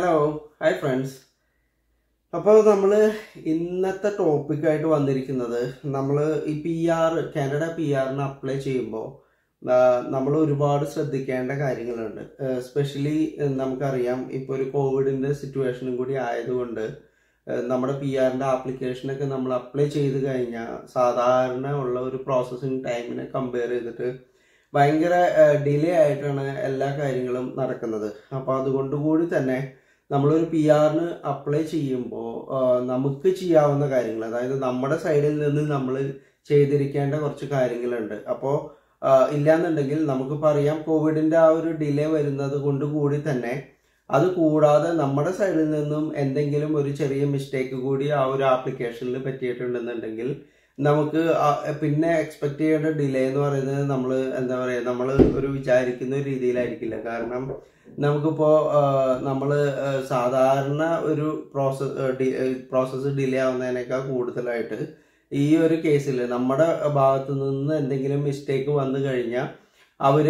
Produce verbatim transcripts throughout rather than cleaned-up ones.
Hello, hi friends. അപ്പോൾ നമ്മൾ ഇന്നത്തെ ടോപ്പിക് ആയിട്ട് വന്നിരിക്കുന്നത് നമ്മൾ ഈ പി ആർ കാനഡ പി ആറിന് അപ്ലൈ ചെയ്യുമ്പോൾ നമ്മൾ ഒരുപാട് ശ്രദ്ധിക്കേണ്ട കാര്യങ്ങളുണ്ട്. എസ്പെഷ്യലി നമുക്കറിയാം ഇപ്പോൾ ഒരു കോവിഡിൻ്റെ സിറ്റുവേഷനും കൂടി ആയതുകൊണ്ട് നമ്മുടെ പി ആറിൻ്റെ ആപ്ലിക്കേഷനൊക്കെ നമ്മൾ അപ്ലൈ ചെയ്ത് കഴിഞ്ഞാൽ സാധാരണ ഉള്ള ഒരു പ്രോസസ്സിങ് ടൈമിനെ കമ്പയർ ചെയ്തിട്ട് ഭയങ്കര ഡിലേ ആയിട്ടാണ് എല്ലാ കാര്യങ്ങളും നടക്കുന്നത്. അപ്പോൾ അതുകൊണ്ട് കൂടി തന്നെ നമ്മളൊരു പി ആറിന് അപ്ലൈ ചെയ്യുമ്പോൾ നമുക്ക് ചെയ്യാവുന്ന കാര്യങ്ങൾ, അതായത് നമ്മുടെ സൈഡിൽ നിന്ന് നമ്മൾ ചെയ്തിരിക്കേണ്ട കുറച്ച് കാര്യങ്ങളുണ്ട്. അപ്പോൾ ഇല്ലാന്നുണ്ടെങ്കിൽ നമുക്കിപ്പോൾ അറിയാം കോവിഡിൻ്റെ ആ ഒരു ഡിലേ വരുന്നത് കൊണ്ട് കൂടി തന്നെ അത് കൂടാതെ നമ്മുടെ സൈഡിൽ നിന്നും എന്തെങ്കിലും ഒരു ചെറിയ മിസ്റ്റേക്ക് കൂടി ആ ഒരു ആപ്ലിക്കേഷനിൽ പറ്റിയിട്ടുണ്ടെന്നുണ്ടെങ്കിൽ നമുക്ക് പിന്നെ എക്സ്പെക്ട് ചെയ്യേണ്ട ഡിലേ എന്ന് പറയുന്നത് നമ്മൾ എന്താ പറയുക നമ്മൾ ഒരു വിചാരിക്കുന്ന ഒരു രീതിയിലായിരിക്കില്ല. കാരണം നമുക്കിപ്പോൾ നമ്മൾ സാധാരണ ഒരു പ്രോസസ് പ്രോസസ്സ് ഡിലേ ആവുന്നതിനേക്കാൾ കൂടുതലായിട്ട് ഈ ഒരു കേസിൽ നമ്മുടെ ഭാഗത്തു നിന്ന് എന്തെങ്കിലും മിസ്റ്റേക്ക് വന്നു കഴിഞ്ഞാൽ അവർ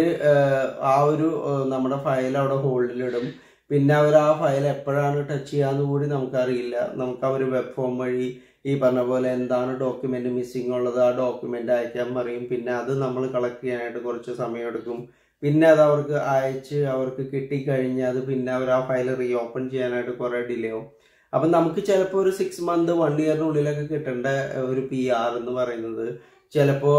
ആ ഒരു നമ്മുടെ ഫയൽ അവിടെ ഹോൾഡിലിടും. പിന്നെ അവർ ആ ഫയൽ എപ്പോഴാണ് ടച്ച് ചെയ്യാന്ന് കൂടി നമുക്കറിയില്ല. നമുക്ക് അവർ വെബ് ഫോം വഴി ഈ പറഞ്ഞ പോലെ എന്താണ് ഡോക്യുമെന്റ് മിസ്സിംഗ് ഉള്ളത് ആ ഡോക്യുമെന്റ് അയക്കാൻ പറയും. പിന്നെ അത് നമ്മൾ കളക്ട് ചെയ്യാനായിട്ട് കുറച്ച് സമയമെടുക്കും. പിന്നെ അത് അവർക്ക് അയച്ച് അവർക്ക് കിട്ടിക്കഴിഞ്ഞാൽ അത് പിന്നെ അവർ ആ ഫയൽ റീ ഓപ്പൺ ചെയ്യാനായിട്ട് കുറേ ഡിലേ ആവും. അപ്പം നമുക്ക് ചിലപ്പോൾ ഒരു സിക്സ് മന്ത് വൺ ഇയറിനുള്ളിലൊക്കെ കിട്ടേണ്ട ഒരു പി ആർ എന്ന് പറയുന്നത് ചിലപ്പോൾ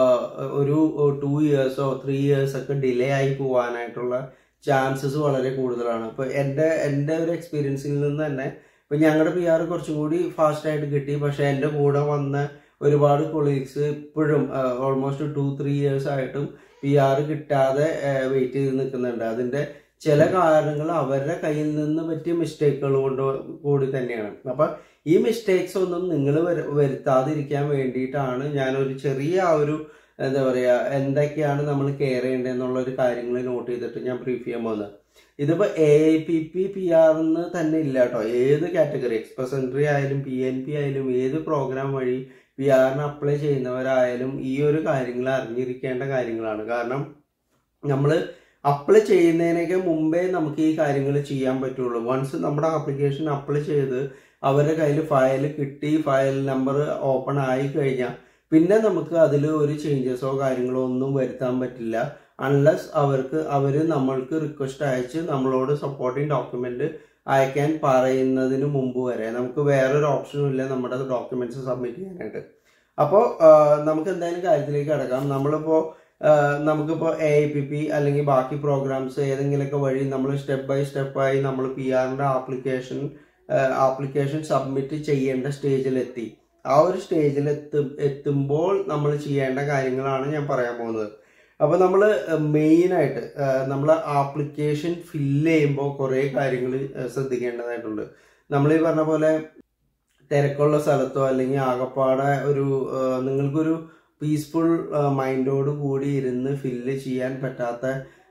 ഒരു ടു ഇയേഴ്സോ ത്രീ ഇയേഴ്സ് ഒക്കെ ഡിലേ ആയി പോകാനായിട്ടുള്ള ചാൻസസ് വളരെ കൂടുതലാണ്. ഇപ്പോൾ എൻ്റെ എൻ്റെ ഒരു എക്സ്പീരിയൻസിൽ നിന്ന് തന്നെ ഇപ്പം ഞങ്ങളുടെ പി ആർ കുറച്ചും കൂടി ഫാസ്റ്റായിട്ട് കിട്ടി. പക്ഷേ എൻ്റെ കൂടെ വന്ന ഒരുപാട് കൊളീഗ്സ് ഇപ്പോഴും ഓൾമോസ്റ്റ് ടു ത്രീ ഇയേഴ്സ് ആയിട്ടും പി ആർ കിട്ടാതെ വെയിറ്റ് ചെയ്ത് നിൽക്കുന്നുണ്ട്. അതിൻ്റെ ചില കാരണങ്ങൾ അവരുടെ കയ്യിൽ നിന്ന് പറ്റിയ മിസ്റ്റേക്കുകൾ കൊണ്ട് കൂടി തന്നെയാണ്. അപ്പം ഈ മിസ്റ്റേക്സ് ഒന്നും നിങ്ങൾ വരുത്താതിരിക്കാൻ വേണ്ടിയിട്ടാണ് ഞാനൊരു ചെറിയ ആ ഒരു എന്താ പറയുക എന്തൊക്കെയാണ് നമ്മൾ കെയർ ചെയ്യേണ്ടതെന്നുള്ളൊരു കാര്യങ്ങൾ നോട്ട് ചെയ്തിട്ട് ഞാൻ ബ്രീഫ് ചെയ്യാൻ പോകുന്നത്. ഇതിപ്പോൾ A I P P P ആറിന് തന്നെ ഇല്ല കേട്ടോ. ഏത് കാറ്റഗറി എക്സ്പ്രസ് എൻട്രി ആയാലും പി എൻ പി ആയാലും ഏത് പ്രോഗ്രാം വഴി പി ആറിന് അപ്ലൈ ചെയ്യുന്നവരായാലും ഈ ഒരു കാര്യങ്ങൾ അറിഞ്ഞിരിക്കേണ്ട കാര്യങ്ങളാണ്. കാരണം നമ്മൾ അപ്ലൈ ചെയ്യുന്നതിനൊക്കെ മുമ്പേ നമുക്ക് ഈ കാര്യങ്ങൾ ചെയ്യാൻ പറ്റുള്ളൂ. വൺസ് നമ്മുടെ ആപ്ലിക്കേഷൻ അപ്ലൈ ചെയ്ത് അവരുടെ കയ്യിൽ ഫയൽ കിട്ടി ഫയൽ നമ്പർ ഓപ്പൺ ആയി കഴിഞ്ഞാൽ പിന്നെ നമുക്ക് അതിൽ ഒരു ചേഞ്ചസോ കാര്യങ്ങളോ ഒന്നും വരുത്താൻ പറ്റില്ല അൺലെസ് അവർക്ക് അവർ നമ്മൾക്ക് റിക്വസ്റ്റ് അയച്ച് നമ്മളോട് സപ്പോർട്ടിങ് ഡോക്യുമെന്റ് അയക്കാൻ പറയുന്നതിന് മുമ്പ് വരെ നമുക്ക് വേറൊരു ഓപ്ഷനും ഇല്ല നമ്മുടെ ഡോക്യുമെന്റ്സ് സബ്മിറ്റ് ചെയ്യാനായിട്ട്. അപ്പോൾ നമുക്ക് എന്തായാലും കാര്യത്തിലേക്ക് കിടക്കാം. നമ്മളിപ്പോൾ നമുക്കിപ്പോൾ എ ഐ പി പി അല്ലെങ്കിൽ ബാക്കി പ്രോഗ്രാംസ് ഏതെങ്കിലുമൊക്കെ വഴി നമ്മൾ സ്റ്റെപ്പ് ബൈ സ്റ്റെപ്പായി നമ്മൾ പി ആറിൻ്റെ ആപ്ലിക്കേഷൻ ആപ്ലിക്കേഷൻ സബ്മിറ്റ് ചെയ്യേണ്ട സ്റ്റേജിലെത്തി. ആ ഒരു സ്റ്റേജിൽ എത്തും എത്തുമ്പോൾ നമ്മൾ ചെയ്യേണ്ട കാര്യങ്ങളാണ് ഞാൻ പറയാൻ പോകുന്നത്. അപ്പോൾ നമ്മൾ മെയിനായിട്ട് നമ്മൾ ആപ്ലിക്കേഷൻ ഫില്ല് ചെയ്യുമ്പോൾ കുറേ കാര്യങ്ങൾ ശ്രദ്ധിക്കേണ്ടതായിട്ടുണ്ട്. നമ്മൾ ഈ പറഞ്ഞ പോലെ തിരക്കുള്ള സ്ഥലത്തോ അല്ലെങ്കിൽ ആകപ്പാടെ ഒരു നിങ്ങൾക്കൊരു പീസ്ഫുൾ മൈൻഡോട് കൂടി ഇരുന്ന് ഫില്ല് ചെയ്യാൻ പറ്റാത്ത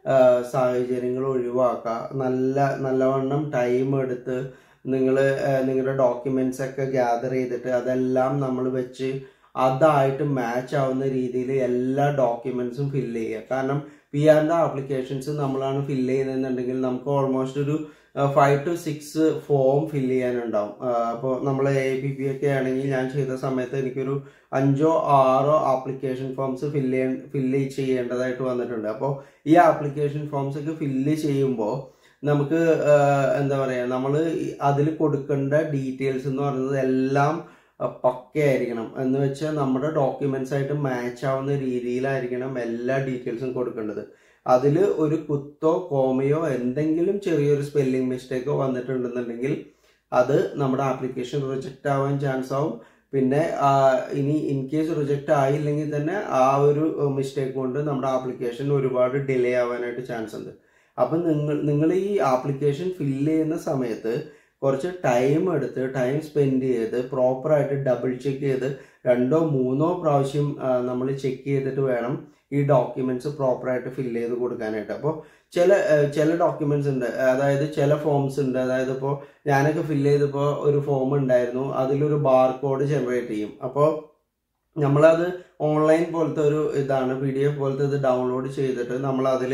സാഹചര്യങ്ങൾ ഒഴിവാക്കുക. നല്ല നല്ലവണ്ണം ടൈം എടുത്ത് നിങ്ങൾ നിങ്ങളുടെ ഡോക്യുമെന്റ്സ് ഒക്കെ ഗ്യാദർ ചെയ്തിട്ട് അതെല്ലാം നമ്മൾ വെച്ച് അതായിട്ട് മാച്ച് ആവുന്ന രീതിയിൽ എല്ലാ ഡോക്യുമെന്റ്സും ഫില്ല് ചെയ്യുക. കാരണം പി ആറിൻ്റെ ആപ്ലിക്കേഷൻസ് നമ്മളാണ് ഫില്ല് ചെയ്യുന്നതെന്നുണ്ടെങ്കിൽ നമുക്ക് ഓൾമോസ്റ്റ് ഒരു five to six form fill ചെയ്യാനുണ്ടാവും. അപ്പോൾ നമ്മൾ എ ഐ പി പി ഒക്കെ ആണെങ്കിൽ ഞാൻ ചെയ്ത സമയത്ത് എനിക്കൊരു അഞ്ചോ ആറോ ആപ്ലിക്കേഷൻ ഫോംസ് ഫില്ല് ചെയ്യാൻ ഫില്ല് ചെയ്യേണ്ടതായിട്ട് വന്നിട്ടുണ്ട്. അപ്പോൾ ഈ ആപ്ലിക്കേഷൻ ഫോംസ് ഒക്കെ ഫില്ല് ചെയ്യുമ്പോൾ നമുക്ക് എന്താ പറയുക നമ്മൾ അതിൽ കൊടുക്കേണ്ട ഡീറ്റെയിൽസ് എന്ന് പറയുന്നത് എല്ലാം പക്കയായിരിക്കണം. എന്ന് വെച്ചാൽ നമ്മുടെ ഡോക്യുമെന്റ്സ് ആയിട്ട് മാച്ച് ആവുന്ന രീതിയിലായിരിക്കണം എല്ലാ ഡീറ്റെയിൽസും കൊടുക്കേണ്ടത്. അതിൽ ഒരു കുത്തോ കോമയോ എന്തെങ്കിലും ചെറിയൊരു സ്പെല്ലിംഗ് മിസ്റ്റേക്കോ വന്നിട്ടുണ്ടെന്നുണ്ടെങ്കിൽ അത് നമ്മുടെ ആപ്ലിക്കേഷൻ റിജക്റ്റ് ആവാൻ ചാൻസ് ആവും. പിന്നെ ഇനി ഇൻ കേസ് റിജക്റ്റ് ആയില്ലെങ്കിൽ തന്നെ ആ ഒരു മിസ്റ്റേക്ക് കൊണ്ട് നമ്മുടെ ആപ്ലിക്കേഷൻ ഒരുപാട് ഡിലേ ആവാനായിട്ട് ചാൻസ് ഉണ്ട്. അപ്പം നിങ്ങൾ നിങ്ങൾ ഈ ആപ്ലിക്കേഷൻ ഫില്ല് ചെയ്യുന്ന സമയത്ത് കുറച്ച് ടൈം എടുത്ത് ടൈം സ്പെൻഡ് ചെയ്ത് പ്രോപ്പറായിട്ട് ഡബിൾ ചെക്ക് ചെയ്ത് രണ്ടോ മൂന്നോ പ്രാവശ്യം നമ്മൾ ചെക്ക് ചെയ്തിട്ട് വേണം ഈ ഡോക്യുമെന്റ്സ് പ്രോപ്പറായിട്ട് ഫില്ല് ചെയ്ത് കൊടുക്കാനായിട്ട്. അപ്പോൾ ചില ചില ഡോക്യുമെന്റ്സ് ഉണ്ട്, അതായത് ചില ഫോംസ് ഉണ്ട്. അതായത് ഇപ്പോൾ ഞാനൊക്കെ ഫില്ല് ചെയ്തപ്പോൾ ഒരു ഫോം ഉണ്ടായിരുന്നു, അതിലൊരു ബാർ കോഡ് ജനറേറ്റ് ചെയ്യും. അപ്പോൾ നമ്മളത് ഓൺലൈൻ പോലത്തെ ഒരു ഇതാണ്, പി ഡി എഫ് പോലത്തെ ഇത് ഡൗൺലോഡ് ചെയ്തിട്ട് നമ്മൾ അതിൽ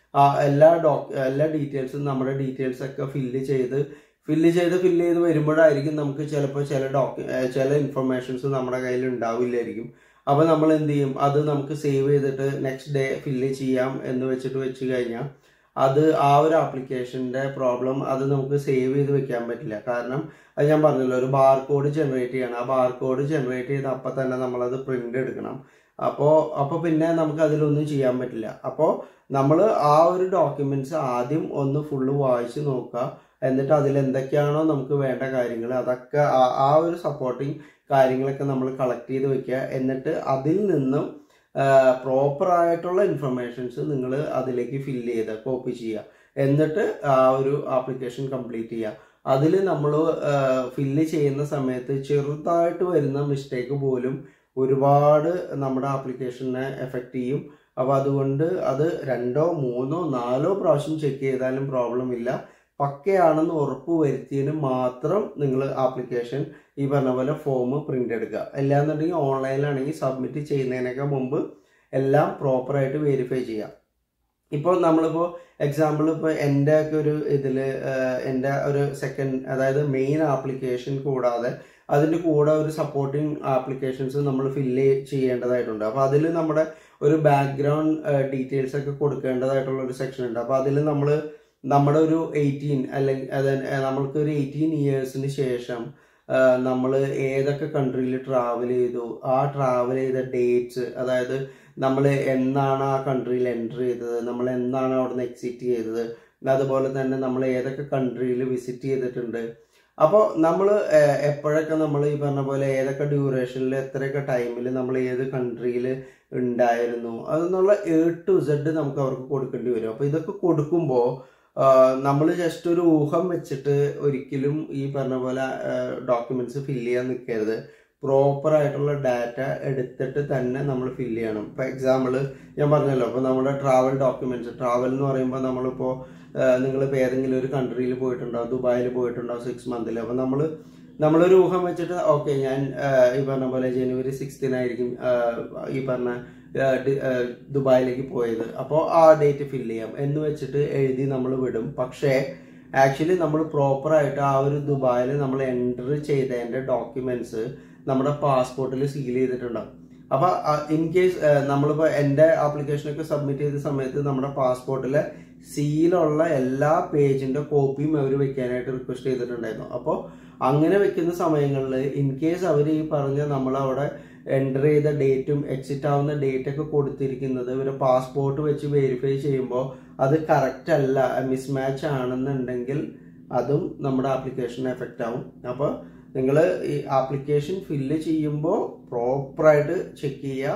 ആ എല്ലാ ഡോക് എല്ലാ ഡീറ്റെയിൽസും നമ്മുടെ ഡീറ്റെയിൽസ് ഒക്കെ ഫില്ല് ചെയ്ത് ഫില്ല് ചെയ്ത് ഫില്ല് ചെയ്ത് വരുമ്പോഴായിരിക്കും നമുക്ക് ചിലപ്പോൾ ചില ഡോക്യു ചില ഇൻഫർമേഷൻസ് നമ്മുടെ കയ്യിൽ ഉണ്ടാവില്ലായിരിക്കും. അപ്പോൾ നമ്മൾ എന്ത് ചെയ്യും, അത് നമുക്ക് സേവ് ചെയ്തിട്ട് നെക്സ്റ്റ് ഡേ ഫില്ല് ചെയ്യാം എന്ന് വെച്ചിട്ട് വെച്ച് കഴിഞ്ഞാൽ അത് ആ ഒരു ആപ്ലിക്കേഷൻ്റെ പ്രോബ്ലം അത് നമുക്ക് സേവ് ചെയ്ത് വെക്കാൻ പറ്റില്ല. കാരണം അത് ഞാൻ പറഞ്ഞല്ലോ, ഒരു ബാർ കോഡ് ജനറേറ്റ് ചെയ്യണം. ആ ബാർ കോഡ് ജനറേറ്റ് ചെയ്ത് അപ്പം തന്നെ നമ്മളത് പ്രിന്റ് എടുക്കണം. അപ്പോൾ അപ്പോൾ പിന്നെ നമുക്ക് അതിലൊന്നും ചെയ്യാൻ പറ്റില്ല. അപ്പോൾ നമ്മൾ ആ ഒരു ഡോക്യുമെന്റ്സ് ആദ്യം ഒന്ന് ഫുള്ള് വായിച്ച് നോക്കുക. എന്നിട്ട് അതിൽ എന്തൊക്കെയാണോ നമുക്ക് വേണ്ട കാര്യങ്ങൾ അതൊക്കെ ആ ഒരു സപ്പോർട്ടിങ് കാര്യങ്ങളൊക്കെ നമ്മൾ കളക്ട് ചെയ്ത് വെക്കുക. എന്നിട്ട് അതിൽ നിന്നും പ്രോപ്പർ ആയിട്ടുള്ള ഇൻഫർമേഷൻസ് നിങ്ങൾ അതിലേക്ക് ഫില്ല് ചെയ്ത് കോപ്പി ചെയ്യുക. എന്നിട്ട് ആ ഒരു ആപ്ലിക്കേഷൻ കംപ്ലീറ്റ് ചെയ്യുക. അതിൽ നമ്മൾ ഫില്ല് ചെയ്യുന്ന സമയത്ത് ചെറുതായിട്ട് വരുന്ന മിസ്റ്റേക്ക് പോലും ഒരുപാട് നമ്മുടെ ആപ്ലിക്കേഷനെ എഫക്റ്റ് ചെയ്യും. അപ്പോൾ അതുകൊണ്ട് അത് രണ്ടോ മൂന്നോ നാലോ പ്രാവശ്യം ചെക്ക് ചെയ്താലും പ്രോബ്ലം ഇല്ല. പക്കയാണെന്ന് ഉറപ്പ് വരുത്തിയതിന് മാത്രം നിങ്ങൾ ആപ്ലിക്കേഷൻ ഈ പറഞ്ഞ പോലെ ഫോം പ്രിന്റ് എടുക്കുക. അല്ലാന്നുണ്ടെങ്കിൽ ഓൺലൈനിലാണെങ്കിൽ സബ്മിറ്റ് ചെയ്യുന്നതിനൊക്കെ മുമ്പ് എല്ലാം പ്രോപ്പറായിട്ട് വെരിഫൈ ചെയ്യുക. ഇപ്പോൾ നമ്മളിപ്പോൾ എക്സാമ്പിൾ ഇപ്പോൾ എൻ്റെ ഒക്കെ ഒരു ഇതിൽ എൻ്റെ ഒരു സെക്കൻഡ് അതായത് മെയിൻ ആപ്ലിക്കേഷൻ കൂടാതെ അതിൻ്റെ കൂടെ ഒരു സപ്പോർട്ടിങ് ആപ്ലിക്കേഷൻസ് നമ്മൾ ഫില്ല് ചെയ്യേണ്ടതായിട്ടുണ്ട്. അപ്പോൾ അതിൽ നമ്മുടെ ഒരു ബാക്ക്ഗ്രൗണ്ട് ഡീറ്റെയിൽസ് ഒക്കെ കൊടുക്കേണ്ടതായിട്ടുള്ള ഒരു സെക്ഷൻ ഉണ്ട്. അപ്പോൾ അതിൽ നമ്മൾ നമ്മുടെ ഒരു എയ്റ്റീൻ അല്ലെങ്കിൽ അത് നമ്മൾക്ക് ഒരു എയ്റ്റീൻ ഇയേഴ്സിന് ശേഷം നമ്മൾ ഏതൊക്കെ കൺട്രിയിൽ ട്രാവൽ ചെയ്തു, ആ ട്രാവൽ ചെയ്ത ഡേറ്റ്സ്, അതായത് നമ്മൾ എന്നാണ് ആ കൺട്രിയിൽ എൻ്റർ ചെയ്തത്, നമ്മൾ എന്നാണ് അവിടെ നിന്ന് എക്സിറ്റ് ചെയ്തത്, അതുപോലെ തന്നെ നമ്മൾ ഏതൊക്കെ കൺട്രിയിൽ വിസിറ്റ് ചെയ്തിട്ടുണ്ട്. അപ്പോൾ നമ്മൾ എപ്പോഴൊക്കെ നമ്മൾ ഈ പറഞ്ഞ പോലെ ഏതൊക്കെ ഡ്യൂറേഷനിൽ എത്രയൊക്കെ ടൈമിൽ നമ്മൾ ഏത് കൺട്രിയിൽ ഉണ്ടായിരുന്നു അതെന്നുള്ള എ ടു സെഡ് നമുക്ക് അവർക്ക് കൊടുക്കേണ്ടി വരും. അപ്പോൾ ഇതൊക്കെ കൊടുക്കുമ്പോൾ നമ്മൾ ജസ്റ്റ് ഒരു ഊഹം വെച്ചിട്ട് ഒരിക്കലും ഈ പറഞ്ഞ പോലെ ഡോക്യുമെന്റ്സ് ഫില്ല് ചെയ്യാൻ നിൽക്കരുത്. പ്രോപ്പർ ആയിട്ടുള്ള ഡാറ്റ എടുത്തിട്ട് തന്നെ നമ്മൾ ഫില്ല് ചെയ്യണം. ഇപ്പോൾ എക്സാമ്പിൾ ഞാൻ പറഞ്ഞല്ലോ, അപ്പോൾ നമ്മുടെ ട്രാവൽ ഡോക്യുമെന്റ്സ്, ട്രാവൽ എന്ന് പറയുമ്പോൾ നമ്മളിപ്പോൾ നിങ്ങളിപ്പോൾ ഏതെങ്കിലും ഒരു കൺട്രിയിൽ പോയിട്ടുണ്ടാവും, ദുബായിൽ പോയിട്ടുണ്ടാവും സിക്സ് മന്തിൽ. അപ്പോൾ നമ്മൾ നമ്മളൊരു ഊഹം വെച്ചിട്ട് ഓക്കെ ഞാൻ ഈ പറഞ്ഞ പോലെ ജനുവരി സിക്സ്റ്റീനായിരിക്കും ഈ പറഞ്ഞ ദുബായിലേക്ക് പോയത്, അപ്പോൾ ആ ഡേറ്റ് ഫില്ല് ചെയ്യാം എന്ന് വെച്ചിട്ട് എഴുതി നമ്മൾ വിടും. പക്ഷേ ആക്ച്വലി നമ്മൾ പ്രോപ്പറായിട്ട് ആ ഒരു ദുബായിൽ നമ്മൾ എൻ്റർ ചെയ്തതിൻ്റെ ഡോക്യുമെന്റ്സ് നമ്മുടെ പാസ്പോർട്ടിൽ സീൽ ചെയ്തിട്ടുണ്ടാവും. അപ്പോൾ ഇൻ കേസ് നമ്മളിപ്പോൾ എൻ്റെ ആപ്ലിക്കേഷനൊക്കെ സബ്മിറ്റ് ചെയ്ത സമയത്ത് നമ്മുടെ പാസ്പോർട്ടിലെ സീലുള്ള എല്ലാ പേജിൻ്റെ കോപ്പിയും അവർ വെക്കാനായിട്ട് റിക്വസ്റ്റ് ചെയ്തിട്ടുണ്ടായിരുന്നു. അപ്പോൾ അങ്ങനെ വെക്കുന്ന സമയങ്ങളിൽ ഇൻ കേസ് അവർ ഈ പറഞ്ഞ നമ്മളവിടെ എൻ്റർ ചെയ്ത ഡേറ്റും എക്സിറ്റ് ആവുന്ന ഡേറ്റ് ഒക്കെ കൊടുത്തിരിക്കുന്നത് ഇവരെ പാസ്പോർട്ട് വെച്ച് വെരിഫൈ ചെയ്യുമ്പോൾ അത് കറക്റ്റ് അല്ല, മിസ്മാച്ച് ആണെന്നുണ്ടെങ്കിൽ അതും നമ്മുടെ ആപ്ലിക്കേഷന് എഫക്റ്റ് ആവും. അപ്പോൾ നിങ്ങൾ ഈ ആപ്ലിക്കേഷൻ ഫില്ല് ചെയ്യുമ്പോൾ പ്രോപ്പറായിട്ട് ചെക്ക് ചെയ്യുക.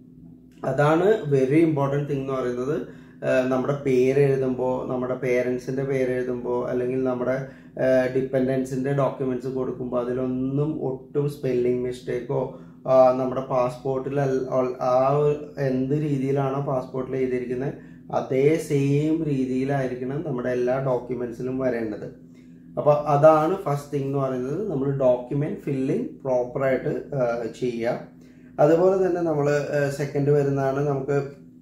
അതാണ് വെരി ഇമ്പോർട്ടൻറ്റ് തിങ് എന്ന് പറയുന്നത്. നമ്മുടെ പേര് എഴുതുമ്പോൾ, നമ്മുടെ പേരൻസിൻ്റെ പേര് എഴുതുമ്പോൾ, അല്ലെങ്കിൽ നമ്മുടെ ഡിപ്പെൻഡൻസിൻ്റെ ഡോക്യുമെന്റ്സ് കൊടുക്കുമ്പോൾ അതിലൊന്നും ഒട്ടും സ്പെല്ലിംഗ് മിസ്റ്റേക്കോ നമ്മുടെ പാസ്പോർട്ടിൽ ആ എന്ത് രീതിയിലാണോ പാസ്പോർട്ടിൽ എഴുതിയിരിക്കുന്നത് അതേ സെയിം രീതിയിലായിരിക്കണം നമ്മുടെ എല്ലാ ഡോക്യുമെന്റ്സിലും വരേണ്ടത്. അപ്പോൾ അതാണ് ഫസ്റ്റ് തിങ് എന്ന് പറയുന്നത്. നമ്മൾ ഡോക്യുമെന്റ് ഫില്ലിങ് പ്രോപ്പറായിട്ട് ചെയ്യുക. അതുപോലെ തന്നെ നമ്മൾ സെക്കൻഡ് വരുന്നതാണ്, നമുക്ക്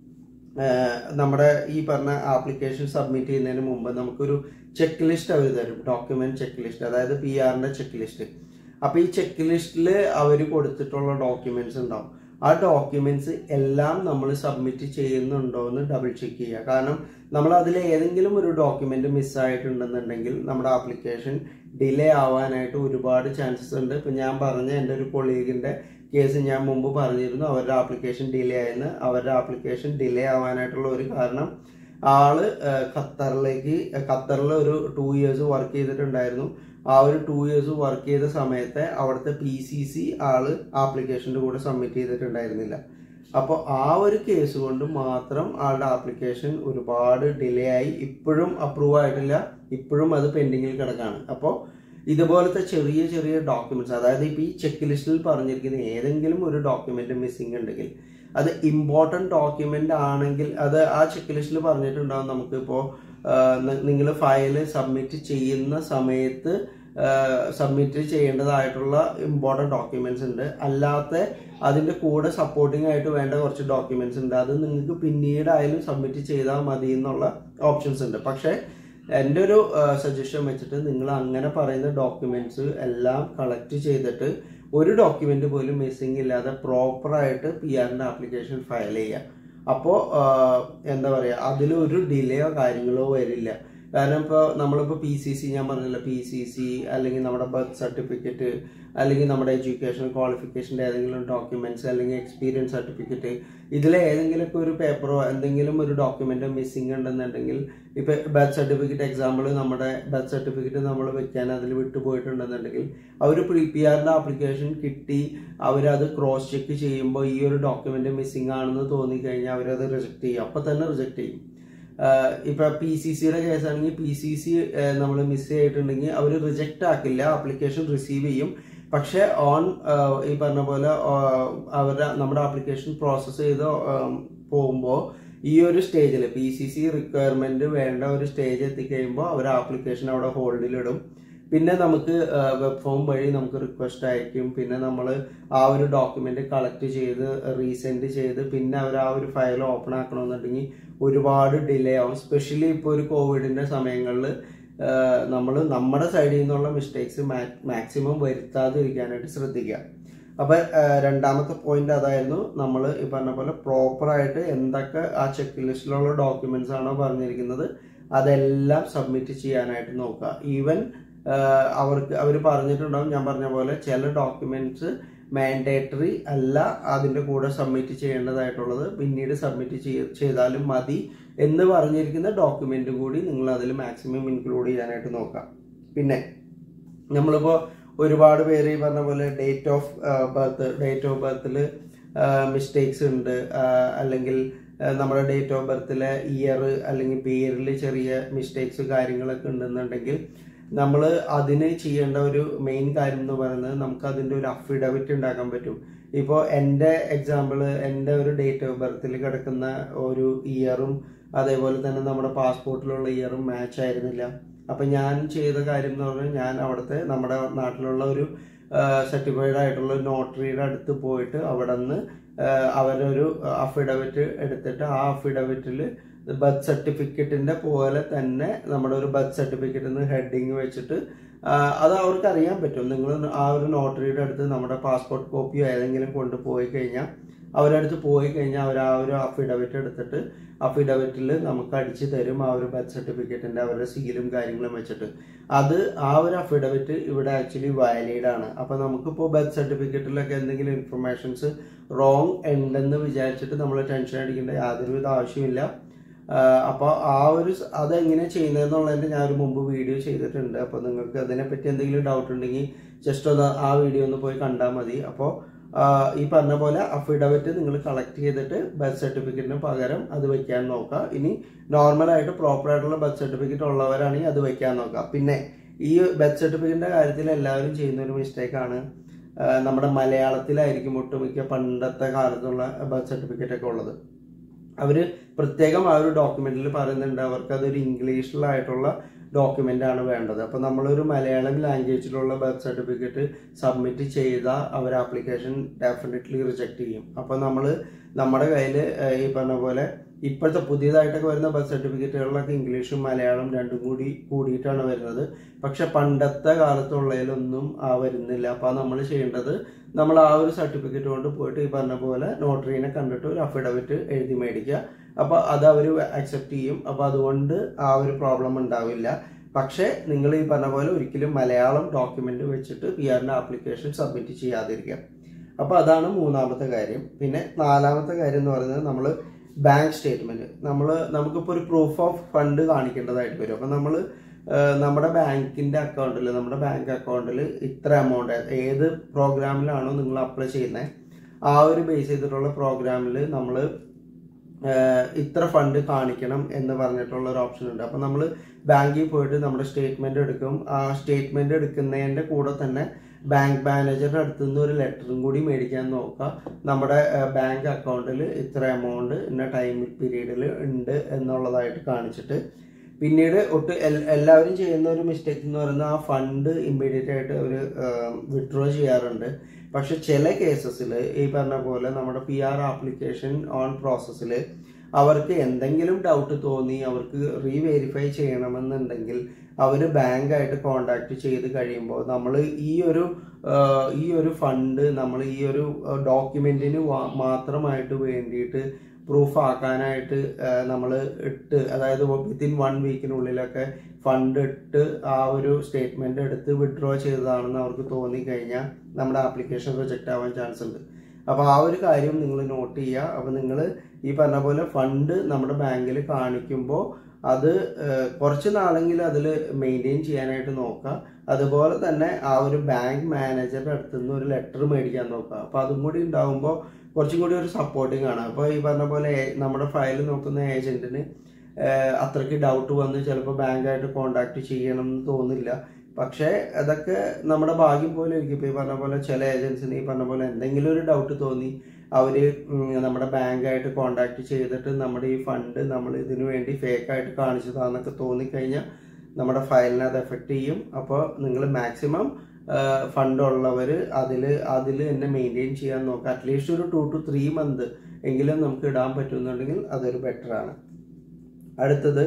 നമ്മുടെ ഈ പറഞ്ഞ ആപ്ലിക്കേഷൻ സബ്മിറ്റ് ചെയ്യുന്നതിന് മുമ്പ് നമുക്കൊരു ചെക്ക് ലിസ്റ്റ് അവർ തരും, ഡോക്യുമെന്റ് ചെക്ക് ലിസ്റ്റ്, അതായത് പി ആറിന്റെ ചെക്ക് ലിസ്റ്റ്. അപ്പോൾ ഈ ചെക്ക് ലിസ്റ്റിൽ അവർ കൊടുത്തിട്ടുള്ള ഡോക്യുമെന്റ്സ് ഉണ്ടാവും. ആ ഡോക്യുമെന്റ്സ് എല്ലാം നമ്മൾ സബ്മിറ്റ് ചെയ്യുന്നുണ്ടോ എന്ന് ഡബിൾ ചെക്ക് ചെയ്യുക. കാരണം നമ്മൾ അതിൽ ഏതെങ്കിലും ഒരു ഡോക്യുമെന്റ് മിസ്സായിട്ടുണ്ടെന്നുണ്ടെങ്കിൽ നമ്മുടെ ആപ്ലിക്കേഷൻ ഡിലേ ആവാനായിട്ട് ഒരുപാട് ചാൻസസ് ഉണ്ട്. ഇപ്പം ഞാൻ പറഞ്ഞ എൻ്റെ ഒരു കൊളീഗിൻ്റെ കേസ് ഞാൻ മുമ്പ് പറഞ്ഞിരുന്നു, അവരുടെ ആപ്ലിക്കേഷൻ ഡിലേ ആയെന്ന്. അവരുടെ ആപ്ലിക്കേഷൻ ഡിലേ ആവാനായിട്ടുള്ള ഒരു കാരണം ആള് ഖത്തറിലേക്ക് ഖത്തറിൽ ഒരു ടു ഇയേഴ്സ് വർക്ക് ചെയ്തിട്ടുണ്ടായിരുന്നു. ആ ഒരു ടു ഇയേഴ്സ് വർക്ക് ചെയ്ത സമയത്ത് അവിടുത്തെ പി സി സി ആള് ആപ്ലിക്കേഷൻ്റെ കൂടെ സബ്മിറ്റ് ചെയ്തിട്ടുണ്ടായിരുന്നില്ല. അപ്പോൾ ആ ഒരു കേസ് കൊണ്ട് മാത്രം ആളുടെ ആപ്ലിക്കേഷൻ ഒരുപാട് ഡിലേ ആയി, ഇപ്പോഴും അപ്രൂവ് ആയിട്ടില്ല, ഇപ്പോഴും അത് പെൻഡിങ്ങിൽ കിടക്കാണ്. അപ്പോൾ ഇതുപോലത്തെ ചെറിയ ചെറിയ ഡോക്യുമെന്റ്സ്, അതായത് ഇപ്പോൾ ഈ ചെക്ക് ലിസ്റ്റിൽ പറഞ്ഞിരിക്കുന്ന ഏതെങ്കിലും ഒരു ഡോക്യുമെന്റ് മിസ്സിംഗ് ഉണ്ടെങ്കിൽ, അത് ഇമ്പോർട്ടൻറ്റ് ഡോക്യുമെന്റ് ആണെങ്കിൽ അത് ആ ചെക്ക് ലിസ്റ്റിൽ പറഞ്ഞിട്ടുണ്ടാവും. നമുക്കിപ്പോൾ നിങ്ങൾ ഫയൽ സബ്മിറ്റ് ചെയ്യുന്ന സമയത്ത് സബ്മിറ്റ് ചെയ്യേണ്ടതായിട്ടുള്ള ഇമ്പോർട്ടൻറ്റ് ഡോക്യുമെന്റ്സ് ഉണ്ട്. അല്ലാത്ത അതിൻ്റെ കൂടെ സപ്പോർട്ടിംഗ് ആയിട്ട് വേണ്ട കുറച്ച് ഡോക്യുമെന്റ്സ് ഉണ്ട്. അത് നിങ്ങൾക്ക് പിന്നീടായാലും സബ്മിറ്റ് ചെയ്താൽ മതി എന്നുള്ള ഓപ്ഷൻസ് ഉണ്ട്. പക്ഷേ എൻ്റെ ഒരു സജഷൻ വെച്ചിട്ട് നിങ്ങൾ അങ്ങനെ പറയുന്ന ഡോക്യുമെന്റ്സ് എല്ലാം കളക്ട് ചെയ്തിട്ട് ഒരു ഡോക്യുമെന്റ് പോലും മിസ്സിംഗ് ഇല്ലാതെ പ്രോപ്പറായിട്ട് പി ആറിൻ്റെ ആപ്ലിക്കേഷൻ ഫയൽ ചെയ്യുക. അപ്പോൾ എന്താ പറയുക, അതിലൊരു ഡിലേയോ കാര്യങ്ങളോ വരില്ല. കാരണം ഇപ്പോൾ നമ്മളിപ്പോൾ പി സി സി ഞാൻ പറഞ്ഞില്ല, പി സി സി അല്ലെങ്കിൽ നമ്മുടെ ബർത്ത് സർട്ടിഫിക്കറ്റ് അല്ലെങ്കിൽ നമ്മുടെ എഡ്യൂക്കേഷൻ ക്വാളിഫിക്കേഷൻ്റെ ഏതെങ്കിലും ഡോക്യുമെന്റ്സ് അല്ലെങ്കിൽ എക്സ്പീരിയൻസ് സർട്ടിഫിക്കറ്റ്, ഇതിലെ ഏതെങ്കിലുമൊക്കെ ഒരു പേപ്പറോ എന്തെങ്കിലും ഒരു ഡോക്യുമെന്റോ മിസ്സിംഗ് ഉണ്ടെന്നുണ്ടെങ്കിൽ, ഇപ്പം ബർത്ത് സർട്ടിഫിക്കറ്റ് എക്സാമ്പിൾ, നമ്മുടെ ബർത്ത് സർട്ടിഫിക്കറ്റ് നമ്മൾ വെക്കാൻ അതിൽ വിട്ടുപോയിട്ടുണ്ടെന്നുണ്ടെങ്കിൽ അവർ പ്രീ പി ആറിൻ്റെ ആപ്ലിക്കേഷൻ കിട്ടി അവരത് ക്രോസ് ചെക്ക് ചെയ്യുമ്പോൾ ഈ ഒരു ഡോക്യുമെന്റ് മിസ്സിംഗ് ആണെന്ന് തോന്നിക്കഴിഞ്ഞാൽ അവരത് റിജക്ട് ചെയ്യും, അപ്പം തന്നെ റിജക്ട് ചെയ്യും. ഇപ്പൊ പി സി സിയുടെ കേസാണെങ്കിൽ പി സി സി നമ്മൾ മിസ് ചെയ്തിട്ടുണ്ടെങ്കിൽ അവർ റിജക്റ്റ് ആക്കില്ല, ആപ്ലിക്കേഷൻ റിസീവ് ചെയ്യും. പക്ഷെ ഓൺ ഈ പറഞ്ഞ പോലെ അവരുടെ നമ്മുടെ ആപ്ലിക്കേഷൻ പ്രോസസ്സ് ചെയ്ത് പോകുമ്പോൾ ഈ ഒരു സ്റ്റേജിൽ പി സി സി റിക്വയർമെന്റ് വേണ്ട ഒരു സ്റ്റേജ് എത്തിക്കഴിയുമ്പോൾ അവർ ആപ്ലിക്കേഷൻ അവിടെ ഹോൾഡിലിടും. പിന്നെ നമുക്ക് വെബ് ഫോം വഴി നമുക്ക് റിക്വസ്റ്റ് അയക്കും. പിന്നെ നമ്മൾ ആ ഒരു ഡോക്യുമെന്റ് കളക്ട് ചെയ്ത് റീസെൻഡ് ചെയ്ത് പിന്നെ അവർ ആ ഒരു ഫയൽ ഓപ്പൺ ആക്കണമെന്നുണ്ടെങ്കിൽ ഒരുപാട് ഡിലേ ആവും. സ്പെഷ്യലി ഇപ്പോൾ ഒരു കോവിഡിന്റെ സമയങ്ങളിൽ നമ്മൾ നമ്മുടെ സൈഡിൽ നിന്നുള്ള മിസ്റ്റേക്സ് മാക്സിമം വരുത്താതിരിക്കാനായിട്ട് ശ്രദ്ധിക്കുക. അപ്പൊ രണ്ടാമത്തെ പോയിന്റ് അതായിരുന്നു, നമ്മൾ ഈ പറഞ്ഞ പോലെ പ്രോപ്പറായിട്ട് എന്തൊക്കെ ആ ചെക്ക് ലിസ്റ്റിലുള്ള ഡോക്യുമെന്റ്സ് ആണോ പറഞ്ഞിരിക്കുന്നത് അതെല്ലാം സബ്മിറ്റ് ചെയ്യാനായിട്ട് നോക്കുക. ഈവൻ അവർക്ക് അവർ പറഞ്ഞിട്ടുണ്ടാവും, ഞാൻ പറഞ്ഞ പോലെ ചില ഡോക്യുമെന്റ്സ് മാൻഡേറ്ററി അല്ല അതിന്റെ കൂടെ സബ്മിറ്റ് ചെയ്യേണ്ടതായിട്ടുള്ളത്, പിന്നീട് സബ്മിറ്റ് ചെയ്താലും മതി എന്ന് പറഞ്ഞിരിക്കുന്ന ഡോക്യുമെന്റ് കൂടി നിങ്ങൾ അതിൽ മാക്സിമം ഇൻക്ലൂഡ് ചെയ്യാനായിട്ട് നോക്കാം. പിന്നെ നമ്മളിപ്പോൾ ഒരുപാട് പേര് ഈ പറഞ്ഞ പോലെ date of birth date of ബർത്തിൽ മിസ്റ്റേക്സ് ഉണ്ട്, അല്ലെങ്കിൽ നമ്മുടെ ഡേറ്റ് ഓഫ് ബർത്തിലെ ഇയർ അല്ലെങ്കിൽ പേരിൽ ചെറിയ മിസ്റ്റേക്സ് കാര്യങ്ങളൊക്കെ ഉണ്ടെന്നുണ്ടെങ്കിൽ നമ്മൾ അതിന് ചെയ്യേണ്ട ഒരു മെയിൻ കാര്യം എന്ന് പറയുന്നത് നമുക്ക് അതിൻ്റെ ഒരു അഫിഡവിറ്റ് ഉണ്ടാക്കാൻ പറ്റും. ഇപ്പോൾ എൻ്റെ എക്സാമ്പിൾ, എൻ്റെ ഒരു ഡേറ്റ് ഓഫ് ബർത്തിൽ കിടക്കുന്ന ഒരു ഇയറും അതേപോലെ തന്നെ നമ്മുടെ പാസ്പോർട്ടിലുള്ള ഇയറും മാച്ച് ആയിരുന്നില്ല. അപ്പം ഞാൻ ചെയ്ത കാര്യം എന്ന് പറഞ്ഞാൽ ഞാൻ അവിടുത്തെ നമ്മുടെ നാട്ടിലുള്ള ഒരു സർട്ടിഫൈഡ് ആയിട്ടുള്ള നോട്ടറിയുടെ അടുത്ത് പോയിട്ട് അവിടെ നിന്ന് അവരൊരു അഫിഡവിറ്റ് എടുത്തിട്ട് ആ അഫിഡവിറ്റിൽ ബർത്ത് സർട്ടിഫിക്കറ്റിന്റെ പോലെ തന്നെ നമ്മുടെ ഒരു ബർത്ത് സർട്ടിഫിക്കറ്റിന് ഹെഡിങ് വെച്ചിട്ട് അത് അവർക്ക് അറിയാൻ പറ്റും. നിങ്ങൾ ആ ഒരു നോട്ടറിയുടെ അടുത്ത് നമ്മുടെ പാസ്പോർട്ട് കോപ്പിയോ ഏതെങ്കിലും കൊണ്ടുപോയി കഴിഞ്ഞാൽ അവരടുത്ത് പോയി കഴിഞ്ഞാൽ അവർ ആ ഒരു അഫിഡവിറ്റ് എടുത്തിട്ട് അഫിഡവിറ്റിൽ നമുക്ക് അടിച്ചു തരും ആ ഒരു ബർത്ത് സർട്ടിഫിക്കറ്റിന്റെ അവരുടെ സീലും കാര്യങ്ങളും വെച്ചിട്ട്. അത് ആ ഒരു അഫിഡവിറ്റ് ഇവിടെ ആക്ച്വലി വാലിഡ് ആണ്. അപ്പൊ നമുക്കിപ്പോൾ ബർത്ത് സർട്ടിഫിക്കറ്റിലൊക്കെ എന്തെങ്കിലും ഇൻഫർമേഷൻസ് റോങ് ഉണ്ടെന്ന് വിചാരിച്ചിട്ട് നമ്മൾ ടെൻഷൻ അടിക്കേണ്ട യാതൊരുവിധ ആവശ്യമില്ല. അപ്പോൾ ആ ഒരു അതെങ്ങനെ ചെയ്യുന്നതെന്നുള്ളതിന്റെ ഞാൻ ഒരു മുമ്പ് വീഡിയോ ചെയ്തിട്ടുണ്ട്. അപ്പോൾ നിങ്ങൾക്ക് അതിനെപ്പറ്റി എന്തെങ്കിലും ഡൗട്ട് ഉണ്ടെങ്കിൽ ജസ്റ്റ് ഒന്ന് ആ വീഡിയോ ഒന്ന് പോയി കണ്ടാൽ മതി. അപ്പോൾ ഈ പറഞ്ഞ പോലെ അഫിഡവിറ്റ് നിങ്ങൾ കളക്ട് ചെയ്തിട്ട് ബർത്ത് സർട്ടിഫിക്കറ്റിന് പകരം അത് വെക്കാൻ നോക്കുക. ഇനി നോർമലായിട്ട് പ്രോപ്പർ ആയിട്ടുള്ള ബർത്ത് സർട്ടിഫിക്കറ്റ് ഉള്ളവരാണെങ്കിൽ അത് വെക്കാൻ നോക്കുക. പിന്നെ ഈ ബർത്ത് സർട്ടിഫിക്കറ്റിന്റെ കാര്യത്തിൽ എല്ലാവരും ചെയ്യുന്ന ഒരു മിസ്റ്റേക്കാണ്, നമ്മുടെ മലയാളത്തിലായിരിക്കും ഒട്ടുമിക്ക പണ്ടത്തെ കാലത്തുള്ള ബർത്ത് സർട്ടിഫിക്കറ്റ് ഒക്കെ ഉള്ളത്. അവർ പ്രത്യേകം ആ ഒരു ഡോക്യുമെന്റിൽ പറയുന്നുണ്ട് അവർക്ക് അതൊരു ഇംഗ്ലീഷിലായിട്ടുള്ള ഡോക്യുമെന്റ് ആണ് വേണ്ടത്. അപ്പൊ നമ്മളൊരു മലയാളം ലാംഗ്വേജിലുള്ള ബർത്ത് സർട്ടിഫിക്കറ്റ് സബ്മിറ്റ് ചെയ്താൽ അവർ ആപ്ലിക്കേഷൻ ഡെഫിനറ്റ്ലി റിജക്ട് ചെയ്യും. അപ്പൊ നമ്മൾ നമ്മുടെ കയ്യിൽ ഈ പറഞ്ഞ പോലെ ഇപ്പോഴത്തെ പുതിയതായിട്ടൊക്കെ വരുന്ന ബർത്ത് സർട്ടിഫിക്കറ്റുകളിലൊക്കെ ഇംഗ്ലീഷും മലയാളം രണ്ടും കൂടി കൂടിയിട്ടാണ് വരുന്നത്. പക്ഷെ പണ്ടത്തെ കാലത്തുള്ളതിലൊന്നും ആ വരുന്നില്ല. അപ്പൊ നമ്മൾ ചെയ്യേണ്ടത് നമ്മൾ ആ ഒരു സർട്ടിഫിക്കറ്റ് കൊണ്ട് പോയിട്ട് ഈ പറഞ്ഞ പോലെ നോട്ടറീനെ കണ്ടിട്ട് ഒരു അഫിഡവിറ്റ് എഴുതി മേടിക്കുക. അപ്പൊ അത് അവർ അക്സെപ്റ്റ് ചെയ്യും. അപ്പൊ അതുകൊണ്ട് ആ ഒരു പ്രോബ്ലം ഉണ്ടാവില്ല. പക്ഷെ നിങ്ങൾ ഈ പറഞ്ഞ പോലെ ഒരിക്കലും മലയാളം ഡോക്യുമെന്റ് വെച്ചിട്ട് പി ആറിന്റെ ആപ്ലിക്കേഷൻ സബ്മിറ്റ് ചെയ്യാതിരിക്കുക. അപ്പൊ അതാണ് മൂന്നാമത്തെ കാര്യം. പിന്നെ നാലാമത്തെ കാര്യം എന്ന് പറയുന്നത് നമ്മൾ ബാങ്ക് സ്റ്റേറ്റ്മെന്റ് നമ്മൾ നമുക്കിപ്പോൾ ഒരു പ്രൂഫ് ഓഫ് ഫണ്ട് കാണിക്കേണ്ടതായിട്ട് വരും. അപ്പൊ നമ്മൾ നമ്മുടെ ബാങ്കിന്റെ അക്കൗണ്ടിൽ നമ്മുടെ ബാങ്ക് അക്കൗണ്ടിൽ ഇത്ര എമൗണ്ട് ഏത് പ്രോഗ്രാമിലാണോ നിങ്ങൾ അപ്ലൈ ചെയ്യുന്നത് ആ ഒരു ബേസ് ചെയ്തിട്ടുള്ള പ്രോഗ്രാമിൽ നമ്മൾ ഇത്ര ഫണ്ട് കാണിക്കണം എന്ന് പറഞ്ഞിട്ടുള്ള ഒരു ഓപ്ഷൻ ഉണ്ട്. അപ്പൊ നമ്മൾ ബാങ്കിൽ പോയിട്ട് നമ്മുടെ സ്റ്റേറ്റ്മെന്റ് എടുക്കും. ആ സ്റ്റേറ്റ്മെന്റ് എടുക്കുന്നതിന്റെ കൂടെ തന്നെ ബാങ്ക് മാനേജറുടെ അടുത്ത് നിന്ന് ഒരു ലെറ്ററും കൂടി മേടിക്കാൻ നോക്കുക. നമ്മുടെ ബാങ്ക് അക്കൗണ്ടിൽ ഇത്ര എമൗണ്ട് ഇന്ന ടൈം പീരീഡിൽ ഉണ്ട് എന്നുള്ളതായിട്ട് കാണിച്ചിട്ട് പിന്നീട് ഒട്ട് എല്ലാവരും ചെയ്യുന്ന ഒരു മിസ്റ്റേക്ക് എന്ന് പറയുന്നത് ആ ഫണ്ട് ഇമ്മീഡിയറ്റ് ആയിട്ട് അവർ വിഡ്രോ ചെയ്യാറുണ്ട്. പക്ഷെ ചില കേസസിൽ ഈ പറഞ്ഞ പോലെ നമ്മുടെ പി ആർ ആപ്ലിക്കേഷൻ ഓൺ പ്രോസസ്സിൽ അവർക്ക് എന്തെങ്കിലും ഡൗട്ട് തോന്നി അവർക്ക് റീവെരിഫൈ ചെയ്യണമെന്നുണ്ടെങ്കിൽ അവർ ബാങ്കായിട്ട് കോണ്ടാക്ട് ചെയ്ത് കഴിയുമ്പോൾ നമ്മൾ ഈ ഒരു ഈ ഒരു ഫണ്ട് നമ്മൾ ഈ ഒരു ഡോക്യുമെന്റിന് മാത്രമായിട്ട് വേണ്ടിയിട്ട് പ്രൂഫ് ആക്കാനായിട്ട് നമ്മൾ ഇട്ട്, അതായത് വിത്തിൻ വൺ വീക്കിനുള്ളിലൊക്കെ ഫണ്ട് ഇട്ട് ആ ഒരു സ്റ്റേറ്റ്മെന്റ് എടുത്ത് വിഡ്രോ ചെയ്തതാണെന്ന് അവർക്ക് തോന്നിക്കഴിഞ്ഞാൽ നമ്മുടെ ആപ്ലിക്കേഷൻ റിജക്റ്റ് ആവാൻ ചാൻസ് ഉണ്ട്. അപ്പോൾ ആ ഒരു കാര്യം നിങ്ങൾ നോട്ട് ചെയ്യുക. അപ്പോൾ നിങ്ങൾ ഈ പറഞ്ഞ പോലെ ഫണ്ട് നമ്മുടെ ബാങ്കിൽ കാണിക്കുമ്പോൾ അത് കുറച്ച് നാളെങ്കിലും അതിൽ മെയിൻറ്റെയിൻ ചെയ്യാനായിട്ട് നോക്കുക. അതുപോലെ തന്നെ ആ ഒരു ബാങ്ക് മാനേജറുടെ അടുത്ത് നിന്ന് ഒരു ലെറ്റർ മേടിക്കാൻ നോക്കുക. അപ്പോൾ അതും കൂടി ഉണ്ടാകുമ്പോൾ കുറച്ചും കൂടി ഒരു സപ്പോർട്ടിങ് ആണ്. അപ്പോൾ ഈ പറഞ്ഞ പോലെ നമ്മുടെ ഫയൽ നോക്കുന്ന ഏജന്റിന് അത്രയ്ക്ക് ഡൗട്ട് വന്ന് ചിലപ്പോൾ ബാങ്കായിട്ട് കോണ്ടാക്ട് ചെയ്യണം എന്ന് തോന്നില്ല. പക്ഷേ അതൊക്കെ നമ്മുടെ ഭാഗ്യം പോലെ ഇരിക്കും. ഇപ്പോൾ ഈ പറഞ്ഞ പോലെ ചില ഏജൻസിന് ഈ പറഞ്ഞ പോലെ എന്തെങ്കിലും ഒരു ഡൗട്ട് തോന്നി അവർ നമ്മുടെ ബാങ്കായിട്ട് കോണ്ടാക്ട് ചെയ്തിട്ട് നമ്മുടെ ഈ ഫണ്ട് നമ്മൾ ഇതിനു വേണ്ടി ഫേക്കായിട്ട് കാണിച്ചതാണെന്നൊക്കെ തോന്നിക്കഴിഞ്ഞാൽ നമ്മുടെ ഫയലിനെ അത് എഫക്റ്റ് ചെയ്യും. അപ്പോൾ നിങ്ങൾ മാക്സിമം ഫണ്ട് ഉള്ളവർ അതിൽ അതിൽ തന്നെ മെയിൻറ്റെയിൻ ചെയ്യാൻ നോക്കുക. അറ്റ്ലീസ്റ്റ് ഒരു ടു ടു ത്രീ മന്ത് എങ്കിലും നമുക്ക് ഇടാൻ പറ്റുന്നുണ്ടെങ്കിൽ അതൊരു ബെറ്ററാണ്. അടുത്തത്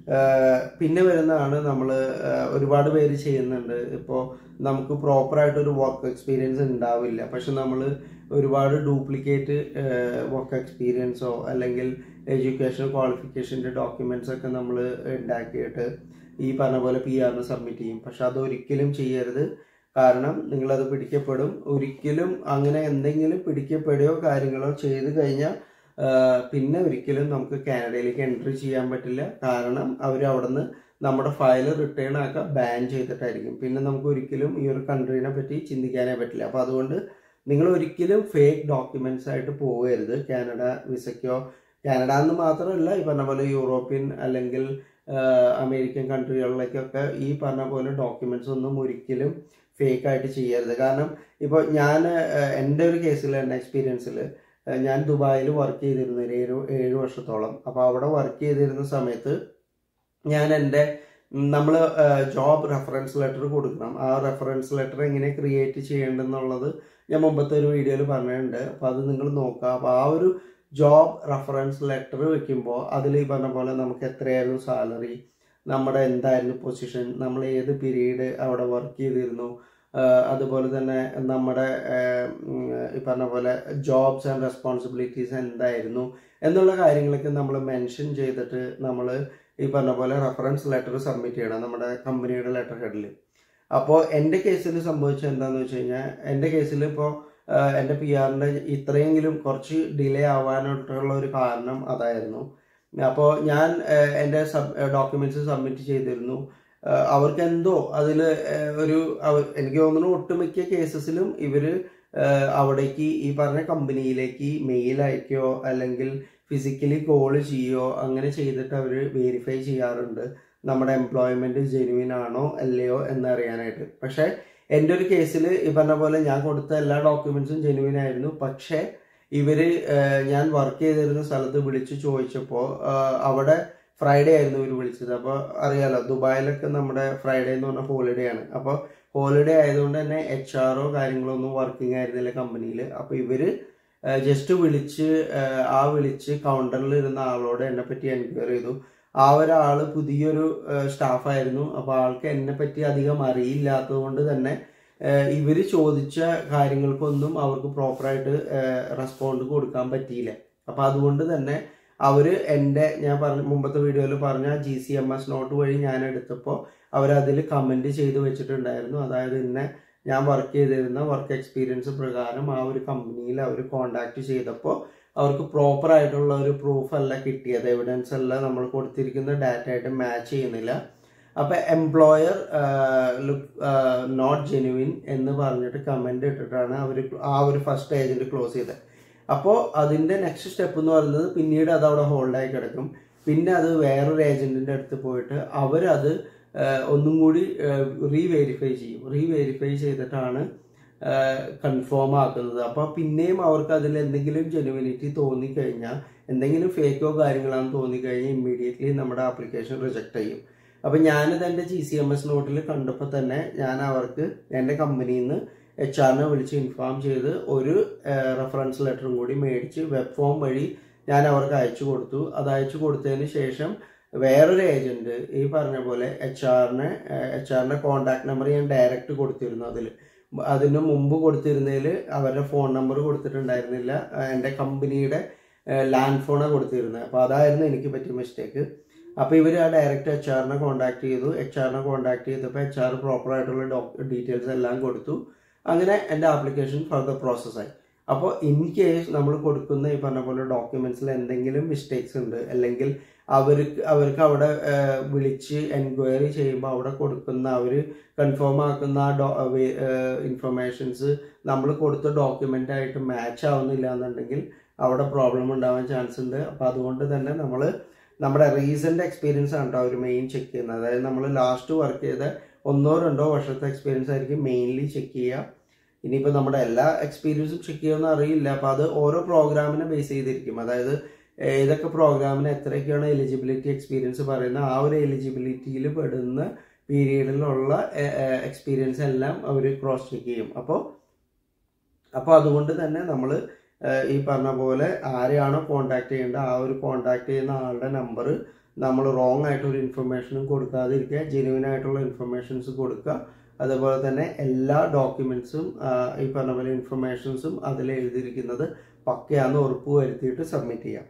പിന്നെ വരുന്നതാണ് നമ്മൾ ഒരുപാട് പേര് ചെയ്യുന്നുണ്ട്. ഇപ്പോൾ നമുക്ക് പ്രോപ്പറായിട്ടൊരു വർക്ക് എക്സ്പീരിയൻസ് ഉണ്ടാവില്ല, പക്ഷെ നമ്മൾ ഒരുപാട് ഡ്യൂപ്ലിക്കേറ്റ് വർക്ക് എക്സ്പീരിയൻസോ അല്ലെങ്കിൽ എഡ്യൂക്കേഷൻ ക്വാളിഫിക്കേഷൻ്റെ ഡോക്യുമെന്റ്സ് ഒക്കെ നമ്മൾ ഉണ്ടാക്കിയിട്ട് ഈ പറഞ്ഞ പോലെ പി ആറിന് സബ്മിറ്റ് ചെയ്യും. പക്ഷെ അതൊരിക്കലും ചെയ്യരുത്. കാരണം നിങ്ങളത് പിടിക്കപ്പെടും. ഒരിക്കലും അങ്ങനെ എന്തെങ്കിലും പിടിക്കപ്പെടുകയോ കാര്യങ്ങളോ ചെയ്ത് കഴിഞ്ഞാൽ പിന്നെ ഒരിക്കലും നമുക്ക് കാനഡയിലേക്ക് എൻട്രി ചെയ്യാൻ പറ്റില്ല. കാരണം അവർ അവിടെ നിന്ന് നമ്മുടെ ഫയൽ റിട്ടേൺ ആക്കാൻ ബാൻ ചെയ്തിട്ടായിരിക്കും. പിന്നെ നമുക്ക് ഒരിക്കലും ഈ ഒരു കൺട്രീനെ പറ്റി ചിന്തിക്കാനേ പറ്റില്ല. അപ്പോൾ അതുകൊണ്ട് നിങ്ങൾ ഒരിക്കലും ഫേക്ക് ഡോക്യുമെന്റ്സ് ആയിട്ട് പോകരുത്. കാനഡ വിസയ്ക്കോ, കാനഡ എന്ന് മാത്രമല്ല ഈ പറഞ്ഞ പോലെ യൂറോപ്യൻ അല്ലെങ്കിൽ അമേരിക്കൻ കൺട്രികളിലേക്കൊക്കെ ഈ പറഞ്ഞ പോലെ ഡോക്യുമെന്റ്സ് ഒന്നും ഒരിക്കലും ഫേക്ക് ആയിട്ട് ചെയ്യരുത്. കാരണം ഇപ്പോൾ ഞാൻ എൻ്റെ ഒരു കേസിൽ എൻ്റെ എക്സ്പീരിയൻസിൽ ഞാൻ ദുബായിൽ വർക്ക് ചെയ്തിരുന്നു ഒരു ഏഴ് ഏഴ് വർഷത്തോളം. അപ്പോൾ അവിടെ വർക്ക് ചെയ്തിരുന്ന സമയത്ത് ഞാൻ എൻ്റെ നമ്മൾ ജോബ് റെഫറൻസ് ലെറ്റർ കൊടുക്കണം. ആ റെഫറൻസ് ലെറ്റർ എങ്ങനെ ക്രിയേറ്റ് ചെയ്യേണ്ടതെന്നുള്ളത് ഞാൻ മുമ്പത്തെ ഒരു വീഡിയോയിൽ പറഞ്ഞിട്ടുണ്ട്. അപ്പോൾ അത് നിങ്ങൾ നോക്കുക. അപ്പോൾ ആ ഒരു ജോബ് റെഫറൻസ് ലെറ്റർ വെക്കുമ്പോൾ അതിൽ ഈ പറഞ്ഞ പോലെ നമുക്ക് എത്രയായിരുന്നു സാലറി, നമ്മുടെ എന്തായിരുന്നു പൊസിഷൻ, നമ്മൾ ഏത് പീരീഡ് അവിടെ വർക്ക് ചെയ്തിരുന്നു, അതുപോലെ തന്നെ നമ്മുടെ ഈ പറഞ്ഞ പോലെ ജോബ്സ് ആൻഡ് റെസ്പോൺസിബിലിറ്റീസ് എന്തായിരുന്നു എന്നുള്ള കാര്യങ്ങളൊക്കെ നമ്മൾ മെൻഷൻ ചെയ്തിട്ട് നമ്മൾ ഈ പറഞ്ഞ പോലെ റെഫറൻസ് ലെറ്റർ സബ്മിറ്റ് ചെയ്യണം നമ്മുടെ കമ്പനിയുടെ ലെറ്റർ ഹെഡിൽ. അപ്പോൾ എൻ്റെ കേസിൽ സംഭവിച്ചത് എന്താണെന്ന് വെച്ച് കഴിഞ്ഞാൽ, എൻ്റെ കേസിൽ ഇപ്പോൾ എൻ്റെ പി ആറിൻ്റെ ഇത്രയെങ്കിലും കുറച്ച് ഡിലേ ആവാനായിട്ടുള്ള ഒരു കാരണം അതായിരുന്നു. അപ്പോൾ ഞാൻ എൻ്റെ സബ് ഡോക്യുമെന്റ്സ് സബ്മിറ്റ് ചെയ്തിരുന്നു. അവർക്ക് എന്തോ അതിൽ ഒരു എനിക്ക് തോന്നുന്നു ഒട്ടുമിക്ക കേസസിലും ഇവർ അവിടേക്ക് ഈ പറഞ്ഞ കമ്പനിയിലേക്ക് മെയിൽ അയക്കുകയോ അല്ലെങ്കിൽ ഫിസിക്കലി കോൾ ചെയ്യുകയോ അങ്ങനെ ചെയ്തിട്ട് അവർ വെരിഫൈ ചെയ്യാറുണ്ട് നമ്മുടെ എംപ്ലോയ്മെന്റ് ജെനുവിൻ ആണോ അല്ലയോ എന്നറിയാനായിട്ട്. പക്ഷെ എൻ്റെ ഒരു കേസിൽ ഈ പറഞ്ഞ പോലെ ഞാൻ കൊടുത്ത എല്ലാ ഡോക്യുമെന്റ്സും ജെനുവിൻ ആയിരുന്നു. പക്ഷേ ഇവര് ഞാൻ വർക്ക് ചെയ്തിരുന്ന സ്ഥലത്ത് വിളിച്ചു ചോദിച്ചപ്പോൾ അവിടെ ഫ്രൈഡേ ആയിരുന്നു ഇവർ വിളിച്ചത്. അപ്പോൾ അറിയാലോ ദുബായിലൊക്കെ നമ്മുടെ ഫ്രൈഡേ എന്ന് പറഞ്ഞാൽ ഹോളിഡേ ആണ്. അപ്പോൾ ഹോളിഡേ ആയതുകൊണ്ട് തന്നെ എച്ച് ആറോ കാര്യങ്ങളോ ഒന്നും വർക്കിംഗ് ആയിരുന്നില്ല കമ്പനിയിൽ. അപ്പോൾ ഇവര് ജസ്റ്റ് വിളിച്ച് ആ വിളിച്ച് കൗണ്ടറിൽ ഇരുന്ന ആളോട് എന്നെ പറ്റി എൻക്വയറി ചെയ്തു. ആ ഒരാള് പുതിയൊരു സ്റ്റാഫായിരുന്നു. അപ്പോൾ ആൾക്ക് എന്നെ പറ്റി അധികം അറിയില്ലാത്തത് കൊണ്ട് തന്നെ ഇവര് ചോദിച്ച കാര്യങ്ങൾക്കൊന്നും അവർക്ക് പ്രോപ്പറായിട്ട് റെസ്പോണ്ട് കൊടുക്കാൻ പറ്റിയില്ല. അപ്പൊ അതുകൊണ്ട് തന്നെ അവര് എൻ്റെ ഞാൻ പറഞ്ഞ മുമ്പത്തെ വീഡിയോയിൽ പറഞ്ഞ G C M S note വഴി ഞാൻ എടുത്തപ്പോൾ അവരതിൽ കമന്റ് ചെയ്ത് വെച്ചിട്ടുണ്ടായിരുന്നു. അതായത് ഇന്നെ ഞാൻ വർക്ക് ചെയ്തിരുന്ന വർക്ക് എക്സ്പീരിയൻസ് പ്രകാരം ആ ഒരു കമ്പനിയിൽ അവർ കോണ്ടാക്ട് ചെയ്തപ്പോൾ അവർക്ക് പ്രോപ്പർ ആയിട്ടുള്ള ഒരു പ്രൂഫ് അല്ല കിട്ടിയത്, എവിഡൻസ് അല്ല നമ്മൾ കൊടുത്തിരിക്കുന്ന ഡാറ്റ ആയിട്ട് മാച്ച് ചെയ്യുന്നില്ല. അപ്പൊ എംപ്ലോയർ ലുക്ക് നോട്ട് ജെനുവിൻ എന്ന് പറഞ്ഞിട്ട് കമന്റ് ഇട്ടിട്ടാണ് അവർ ആ ഒരു ഫസ്റ്റ് ഏജന്റ് ക്ലോസ് ചെയ്തത്. അപ്പോൾ അതിന്റെ നെക്സ്റ്റ് സ്റ്റെപ്പ് എന്ന് പറയുന്നത് പിന്നീട് അത് അവിടെ ഹോൾഡായി കിടക്കും. പിന്നെ അത് വേറൊരു ഏജന്റിന്റെ അടുത്ത് പോയിട്ട് അവരത് ഒന്നും കൂടി റീവെരിഫൈ ചെയ്യും. റീവെരിഫൈ ചെയ്തിട്ടാണ് കൺഫേം ആക്കുന്നത്. അപ്പോൾ പിന്നെയും അവർക്ക് അതിൽ എന്തെങ്കിലും ജെനുവിനിറ്റി തോന്നിക്കഴിഞ്ഞാൽ, എന്തെങ്കിലും ഫേക്കോ കാര്യങ്ങളാണെന്ന് തോന്നിക്കഴിഞ്ഞാൽ ഇമ്മീഡിയറ്റ്ലി നമ്മുടെ ആപ്ലിക്കേഷൻ റിജക്ട് ചെയ്യും. അപ്പം ഞാനിത് എൻ്റെ ജി സി എം എസ് നോട്ടിൽ കണ്ടപ്പോൾ തന്നെ ഞാൻ അവർക്ക് എൻ്റെ കമ്പനിയിൽ നിന്ന് എച്ച് ആറിനെ വിളിച്ച് ഇൻഫോം ചെയ്ത് ഒരു റെഫറൻസ് ലെറ്ററും കൂടി മേടിച്ച് വെബ് ഫോം വഴി ഞാൻ അവർക്ക് അയച്ചു കൊടുത്തു. അത് അയച്ചു കൊടുത്തതിന് ശേഷം വേറൊരു ഏജന്റ് ഈ പറഞ്ഞ പോലെ എച്ച് ആറിനെ എച്ച് ആറിന്റെ കോൺടാക്ട് നമ്പർ ഞാൻ ഡയറക്റ്റ് കൊടുത്തിരുന്നു. അതിൽ അതിന് മുമ്പ് കൊടുത്തിരുന്നതിൽ അവരുടെ ഫോൺ നമ്പർ കൊടുത്തിട്ടുണ്ടായിരുന്നില്ല, എൻ്റെ കമ്പനിയുടെ ലാൻഡ് ഫോണാണ് കൊടുത്തിരുന്നത്. അപ്പോൾ അതായിരുന്നു എനിക്ക് പറ്റിയ മിസ്റ്റേക്ക്. അപ്പോൾ ഇവർ ആ ഡയറക്റ്റ് എച്ച് ആറിനെ കോൺടാക്ട് ചെയ്തു. എച്ച് ആറിനെ കോൺടാക്ട് ചെയ്തപ്പോൾ എച്ച് ആർ പ്രോപ്പർ ആയിട്ടുള്ള ഡോക്ടർ ഡീറ്റെയിൽസ് എല്ലാം കൊടുത്തു. അങ്ങനെ എൻ്റെ ആപ്ലിക്കേഷൻ ഫർദർ പ്രോസസ്സായി. അപ്പോൾ ഇൻ കേസ് നമ്മൾ കൊടുക്കുന്ന ഈ പറഞ്ഞ പോലെ ഡോക്യുമെന്റ്സിൽ എന്തെങ്കിലും മിസ്റ്റേക്സ് ഉണ്ട്, അല്ലെങ്കിൽ അവർക്ക് അവർക്ക് അവിടെ വിളിച്ച് എൻക്വയറി ചെയ്യുമ്പോൾ അവിടെ കൊടുക്കുന്ന അവർ കൺഫേം ആക്കുന്ന ആ ഡോ ഇൻഫർമേഷൻസ് നമ്മൾ കൊടുത്ത ഡോക്യുമെൻ്റ് ആയിട്ട് മാച്ച് ആവുന്നില്ല എന്നുണ്ടെങ്കിൽ അവിടെ പ്രോബ്ലം ഉണ്ടാവാൻ ചാൻസ് ഉണ്ട്. അപ്പോൾ അതുകൊണ്ട് തന്നെ നമ്മൾ നമ്മുടെ റീസെൻ്റ് എക്സ്പീരിയൻസ് ആണ് കേട്ടോ അവർ മെയിൻ ചെക്ക് ചെയ്യുന്നത്. അതായത് നമ്മൾ ലാസ്റ്റ് വർക്ക് ചെയ്ത ഒന്നോ രണ്ടോ വർഷത്തെ എക്സ്പീരിയൻസ് ആയിരിക്കും മെയിൻലി ചെക്ക് ചെയ്യുക. ഇനിയിപ്പോൾ നമ്മുടെ എല്ലാ എക്സ്പീരിയൻസും ചെക്ക് ചെയ്യുമെന്ന് അറിയില്ല. അപ്പോൾ അത് ഓരോ പ്രോഗ്രാമിനെ ബേസ് ചെയ്തിരിക്കും. അതായത് ഏതൊക്കെ പ്രോഗ്രാമിന് എത്രയൊക്കെയാണ് എലിജിബിലിറ്റി എക്സ്പീരിയൻസ് പറയുന്നത്, ആ ഒരു എലിജിബിലിറ്റിയിൽ പെടുന്ന പീരീഡിലുള്ള എക്സ്പീരിയൻസ് എല്ലാം അവർ ക്രോസ് ചെക്ക് ചെയ്യും. അപ്പോൾ അപ്പോൾ അതുകൊണ്ട് തന്നെ നമ്മൾ ഈ പറഞ്ഞ പോലെ ആരെയാണോ കോൺടാക്ട് ചെയ്യേണ്ടത് ആ ഒരു കോൺടാക്ട് ചെയ്യുന്ന ആളുടെ നമ്പർ നമ്മൾ റോങ് ആയിട്ടൊരു ഇൻഫർമേഷനും കൊടുക്കാതിരിക്കുക, ജെന്യുവൻ ആയിട്ടുള്ള ഇൻഫർമേഷൻസ് കൊടുക്കുക. അതുപോലെ തന്നെ എല്ലാ ഡോക്യുമെന്റ്സും ഈ പറഞ്ഞ പോലെ ഇൻഫർമേഷൻസും അതിൽ എഴുതിയിരിക്കുന്നത് പക്കയാന്ന് ഉറപ്പ് വരുത്തിയിട്ട് സബ്മിറ്റ് ചെയ്യാം.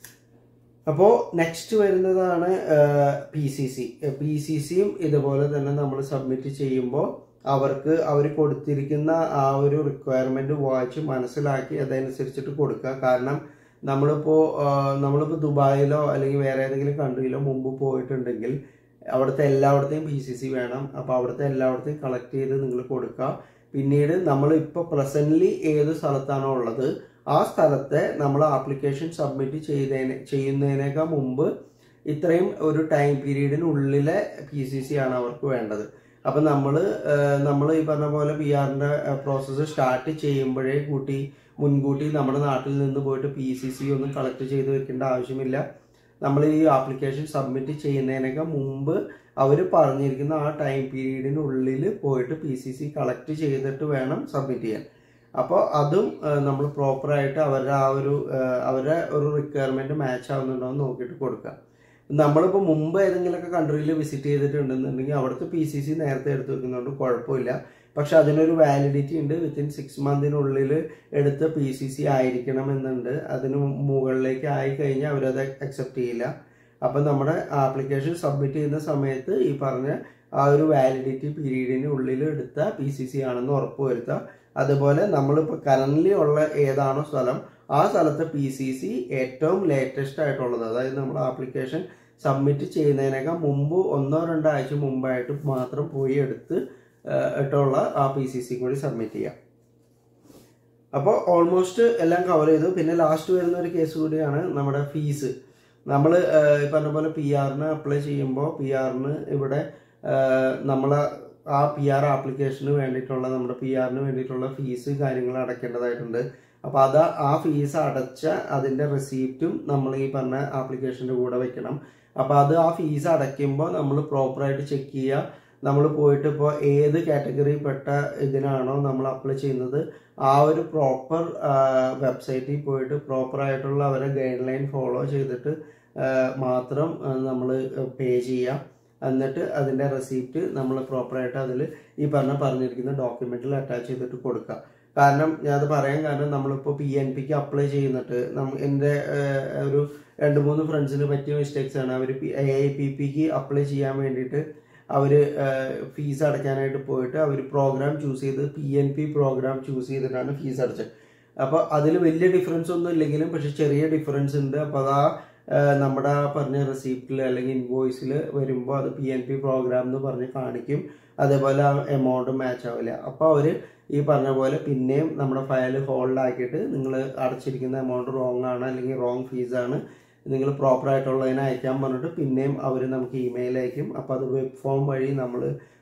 അപ്പോൾ നെക്സ്റ്റ് വരുന്നതാണ് P C C. P C സിയും ഇതുപോലെ തന്നെ നമ്മൾ സബ്മിറ്റ് ചെയ്യുമ്പോൾ അവർക്ക് അവർ കൊടുത്തിരിക്കുന്ന ആ ഒരു റിക്വയർമെന്റ് വായിച്ച് മനസ്സിലാക്കി അതനുസരിച്ചിട്ട് കൊടുക്കുക. കാരണം നമ്മളിപ്പോൾ നമ്മളിപ്പോൾ ദുബായിലോ അല്ലെങ്കിൽ വേറെ ഏതെങ്കിലും കൺട്രിയിലോ മുമ്പ് പോയിട്ടുണ്ടെങ്കിൽ അവിടുത്തെ എല്ലായിടത്തെയും പി സി സി വേണം. അപ്പോൾ അവിടുത്തെ എല്ലായിടത്തെയും കളക്ട് ചെയ്ത് നിങ്ങൾ കൊടുക്കുക. പിന്നീട് നമ്മൾ ഇപ്പോൾ പ്രസന്റ്ലി ഏത് സ്ഥലത്താണോ ഉള്ളത് ആ സ്ഥലത്തെ നമ്മൾ ആപ്ലിക്കേഷൻ സബ്മിറ്റ് ചെയ്തതിന് ചെയ്യുന്നതിനേക്കാൾ മുമ്പ് ഇത്രയും ഒരു ടൈം പീരീഡിനുള്ളിലെ പി സി സി ആണ് അവർക്ക് വേണ്ടത്. അപ്പം നമ്മൾ നമ്മൾ ഈ പറഞ്ഞ പോലെ പി ആറിൻ്റെ പ്രോസസ്സ് സ്റ്റാർട്ട് ചെയ്യുമ്പോഴേ കൂട്ടി മുൻകൂട്ടി നമ്മുടെ നാട്ടിൽ നിന്ന് പോയിട്ട് പി സി സി ഒന്നും കളക്ട് ചെയ്ത് വെക്കേണ്ട ആവശ്യമില്ല. നമ്മൾ ഈ ആപ്ലിക്കേഷൻ സബ്മിറ്റ് ചെയ്യുന്നതിനൊക്കെ മുമ്പ് അവർ പറഞ്ഞിരിക്കുന്ന ആ ടൈം പീരീഡിനുള്ളിൽ പോയിട്ട് പി സി സി കളക്ട് ചെയ്തിട്ട് വേണം സബ്മിറ്റ് ചെയ്യാൻ. അപ്പോൾ അതും നമ്മൾ പ്രോപ്പറായിട്ട് അവരുടെ ആ ഒരു അവരുടെ ഒരു റിക്വയർമെൻറ്റ് മാച്ച് ആവുന്നുണ്ടോ എന്ന് നോക്കിയിട്ട് കൊടുക്കുക. നമ്മളിപ്പോൾ മുമ്പ് ഏതെങ്കിലുമൊക്കെ കൺട്രിയിൽ വിസിറ്റ് ചെയ്തിട്ടുണ്ടെന്നുണ്ടെങ്കിൽ അവിടുത്തെ പി സി സി നേരത്തെ എടുത്ത് വെക്കുന്നതുകൊണ്ട് കുഴപ്പമില്ല. പക്ഷെ അതിനൊരു വാലിഡിറ്റി ഉണ്ട്. വിത്തിൻ സിക്സ് മന്തിനുള്ളിൽ എടുത്ത പി സി സി ആയിരിക്കണം എന്നുണ്ട്. അതിന് മുകളിലേക്ക് ആയി കഴിഞ്ഞാൽ അവരത് അക്സെപ്റ്റ് ചെയ്യില്ല. അപ്പം നമ്മുടെ ആപ്ലിക്കേഷൻ സബ്മിറ്റ് ചെയ്യുന്ന സമയത്ത് ഈ പറഞ്ഞ ആ ഒരു വാലിഡിറ്റി പീരീഡിന് ഉള്ളിൽ എടുത്ത പി സി സി ആണെന്ന് ഉറപ്പ് വരുത്തുക. അതുപോലെ നമ്മളിപ്പോൾ കറൻ്റ്ലി ഉള്ള ഏതാണോ സ്ഥലം ആ സ്ഥലത്തെ പി സി സി ഏറ്റവും ലേറ്റസ്റ്റ് ആയിട്ടുള്ളത്, അതായത് നമ്മൾ ആപ്ലിക്കേഷൻ സബ്മിറ്റ് ചെയ്യുന്നതിനേക്കാൾ മുമ്പ് ഒന്നോ രണ്ടോ ആഴ്ച മുമ്പായിട്ട് മാത്രം പോയി എടുത്ത് ഇട്ടുള്ള ആ പി സി സി കൂടി സബ്മിറ്റ് ചെയ്യാം. അപ്പോൾ ഓൾമോസ്റ്റ് എല്ലാം കവർ ചെയ്തു. പിന്നെ ലാസ്റ്റ് വരുന്ന ഒരു കേസ് കൂടിയാണ് നമ്മുടെ ഫീസ്. നമ്മൾ പറഞ്ഞ പോലെ പി ആറിന് അപ്ലൈ ചെയ്യുമ്പോൾ പി ആറിന് ഇവിടെ നമ്മൾ ആ പി ആർ ആപ്ലിക്കേഷന് വേണ്ടിയിട്ടുള്ള നമ്മുടെ പി ആറിന് വേണ്ടിയിട്ടുള്ള ഫീസ് കാര്യങ്ങൾ അടയ്ക്കേണ്ടതായിട്ടുണ്ട്. അപ്പോൾ അത് ആ ഫീസ് അടച്ച അതിൻ്റെ റെസീപ്റ്റും നമ്മൾ ഈ പറഞ്ഞ ആപ്ലിക്കേഷൻ്റെ കൂടെ വെക്കണം. അപ്പോൾ അത് ആ ഫീസ് അടയ്ക്കുമ്പോൾ നമ്മൾ പ്രോപ്പറായിട്ട് ചെക്ക് ചെയ്യുക. നമ്മൾ പോയിട്ട് ഇപ്പോൾ ഏത് കാറ്റഗറിയിൽപ്പെട്ട ഇതിനാണോ നമ്മൾ അപ്ലൈ ചെയ്യുന്നത് ആ ഒരു പ്രോപ്പർ വെബ്സൈറ്റിൽ പോയിട്ട് പ്രോപ്പറായിട്ടുള്ള അവരെ ഗൈഡ് ലൈൻ ഫോളോ ചെയ്തിട്ട് മാത്രം നമ്മൾ പേ ചെയ്യാം. എന്നിട്ട് അതിൻ്റെ റെസീപ്റ്റ് നമ്മൾ പ്രോപ്പറായിട്ട് അതിൽ ഈ പറഞ്ഞ പറഞ്ഞിരിക്കുന്ന ഡോക്യുമെൻറ്റിൽ അറ്റാച്ച് ചെയ്തിട്ട് കൊടുക്കുക. കാരണം ഞാനത് പറയാൻ കാരണം നമ്മളിപ്പോൾ പി എൻ പിക്ക് അപ്ലൈ ചെയ്യുന്നിട്ട് നമ്മ എൻ്റെ ഒരു രണ്ട് മൂന്ന് ഫ്രണ്ട്സിന് പറ്റിയ മിസ്റ്റേക്സ് ആണ്. അവർ എ ഐ പി പിക്ക് അപ്ലൈ ചെയ്യാൻ വേണ്ടിയിട്ട് അവർ ഫീസ് അടയ്ക്കാനായിട്ട് പോയിട്ട് അവർ പ്രോഗ്രാം ചൂസ് ചെയ്ത് P N P programme choose ചെയ്തിട്ടാണ് ഫീസ് അടച്ചത്. അപ്പോൾ അതിൽ വലിയ ഡിഫറൻസ് ഒന്നും ഇല്ലെങ്കിലും പക്ഷെ ചെറിയ ഡിഫറൻസ് ഉണ്ട്. അപ്പോൾ അത് ആ നമ്മുടെ പറഞ്ഞ റെസീപ്റ്റിൽ അല്ലെങ്കിൽ ഇൻവോയ്സിൽ വരുമ്പോൾ അത് പി എൻ പി പ്രോഗ്രാം എന്ന് പറഞ്ഞ് കാണിക്കും. അതേപോലെ ആ എമൗണ്ട് മാച്ച് ആവില്ല. അപ്പോൾ അവർ ഈ പറഞ്ഞ പോലെ പിന്നെയും നമ്മുടെ ഫയൽ ഹോൾഡ് ആക്കിയിട്ട് നിങ്ങൾ അടച്ചിരിക്കുന്ന എമൗണ്ട് റോങ് ആണ് അല്ലെങ്കിൽ റോങ് ഫീസാണ്, നിങ്ങൾ പ്രോപ്പറായിട്ടുള്ളതിനെ അയക്കാൻ പറഞ്ഞിട്ട് പിന്നെയും അവർ നമുക്ക് ഇമെയിൽ അയക്കും. അപ്പോൾ അത് വെബ് ഫോം വഴി നമ്മൾ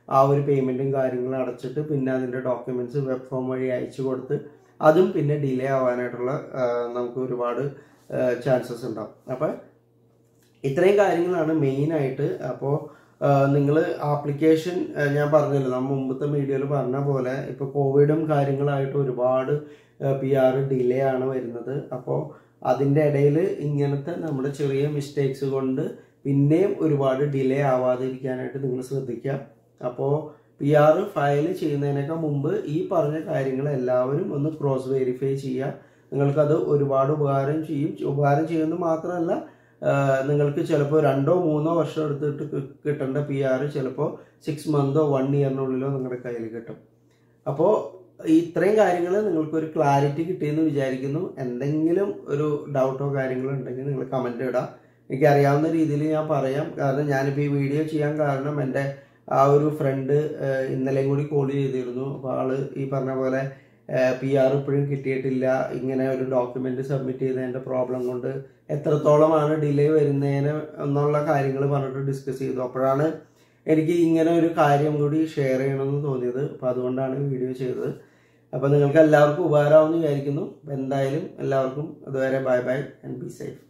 ആ ഒരു പേയ്മെൻറ്റും കാര്യങ്ങളും അടച്ചിട്ട് പിന്നെ അതിൻ്റെ ഡോക്യുമെൻറ്റ്സ് വെബ് ഫോം വഴി അയച്ചു കൊടുത്ത് അതും പിന്നെ ഡിലേ ആവാനായിട്ടുള്ള നമുക്ക് ഒരുപാട് ചാൻസസ് ഉണ്ടാവും. അപ്പം ഇത്രയും കാര്യങ്ങളാണ് മെയിനായിട്ട്. അപ്പോൾ നിങ്ങൾ ആപ്ലിക്കേഷൻ ഞാൻ പറഞ്ഞല്ലോ, നമ്മൾ മുമ്പത്തെ വീഡിയോയിൽ പറഞ്ഞ പോലെ ഇപ്പോൾ കോവിഡും കാര്യങ്ങളായിട്ട് ഒരുപാട് പി ആർ ഡിലേ ആണ് വരുന്നത്. അപ്പോൾ അതിൻ്റെ ഇടയിൽ ഇങ്ങനത്തെ നമ്മുടെ ചെറിയ മിസ്റ്റേക്സ് കൊണ്ട് പിന്നെയും ഒരുപാട് ഡിലേ ആവാതിരിക്കാനായിട്ട് നിങ്ങൾ ശ്രദ്ധിക്കുക. അപ്പോൾ പി ആർ ഫയൽ ചെയ്യുന്നതിനേക്കാൾ മുമ്പ് ഈ പറഞ്ഞ കാര്യങ്ങൾ എല്ലാവരും ഒന്ന് ക്രോസ് വെരിഫൈ ചെയ്യുക. നിങ്ങൾക്കത് ഒരുപാട് ഉപകാരം ചെയ്യും. ഉപകാരം ചെയ്യുന്നത് മാത്രമല്ല, നിങ്ങൾക്ക് ചിലപ്പോൾ രണ്ടോ മൂന്നോ വർഷം എടുത്തിട്ട് കിട്ടേണ്ട പി ആർ ചിലപ്പോൾ സിക്സ് മന്തോ വൺ ഇയറിനുള്ളിലോ നിങ്ങളുടെ കയ്യിൽ കിട്ടും. അപ്പോൾ ഇത്രയും കാര്യങ്ങൾ നിങ്ങൾക്കൊരു ക്ലാരിറ്റി കിട്ടിയെന്ന് വിചാരിക്കുന്നു. എന്തെങ്കിലും ഒരു ഡൗട്ടോ കാര്യങ്ങളോ ഉണ്ടെങ്കിൽ നിങ്ങൾ കമൻറ്റ് ഇടാം. എനിക്കറിയാവുന്ന രീതിയിൽ ഞാൻ പറയാം. കാരണം ഞാനിപ്പോൾ ഈ വീഡിയോ ചെയ്യാൻ കാരണം എൻ്റെ ആ ഒരു ഫ്രണ്ട് ഇന്നലെയും കൂടി കോൾ ചെയ്തിരുന്നു. അപ്പോൾ ആൾ ഈ പറഞ്ഞ പോലെ പി ആർ ഇപ്പോഴും കിട്ടിയിട്ടില്ല, ഇങ്ങനെ ഒരു ഡോക്യുമെൻ്റ് സബ്മിറ്റ് ചെയ്തതിൻ്റെ പ്രോബ്ലം കൊണ്ട് എത്രത്തോളമാണ് ഡിലേ വരുന്നതിന് എന്നുള്ള കാര്യങ്ങൾ പറഞ്ഞിട്ട് ഡിസ്കസ് ചെയ്തു. അപ്പോഴാണ് എനിക്ക് ഇങ്ങനെ ഒരു കാര്യം കൂടി ഷെയർ ചെയ്യണമെന്ന് തോന്നിയത്. അപ്പോൾ അതുകൊണ്ടാണ് വീഡിയോ ചെയ്തത്. അപ്പോൾ നിങ്ങൾക്ക് എല്ലാവർക്കും ഉപകാരമാവുമെന്ന് വിചാരിക്കുന്നു. എന്തായാലും എല്ലാവർക്കും അതുവരെ bye bye and be safe.